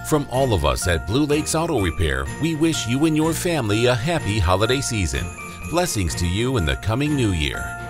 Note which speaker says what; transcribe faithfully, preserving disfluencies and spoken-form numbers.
Speaker 1: From all of us at Blue Lakes Auto Repair, we wish you and your family a happy holiday season. Blessings to you in the coming new year.